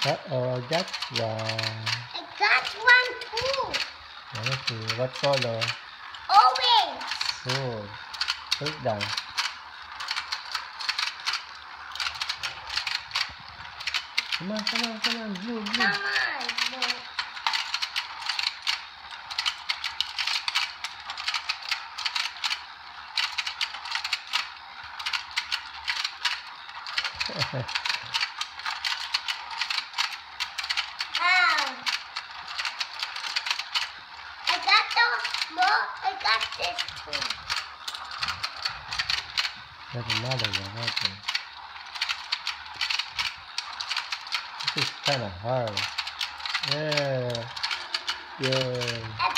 Uh-oh, I got one. I got one too. Let me see. What color? Orange. Good. Put it down. Come on, come on, come on. Blue, blue. Come on, blue. I got this too. There's another one, okay. This is kind of hard. Yeah. Good.